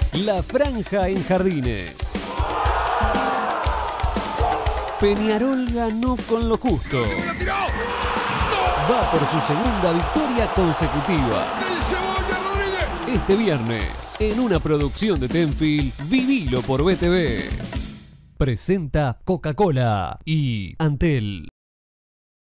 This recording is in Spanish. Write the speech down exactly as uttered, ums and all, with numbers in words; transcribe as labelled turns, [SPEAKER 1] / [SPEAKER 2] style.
[SPEAKER 1] La Franja en Jardines. Peñarol ganó con lo justo. Va por su segunda victoria consecutiva. Este viernes, en una producción de Tenfield, vivilo por B T V. Presenta Coca-Cola y Antel.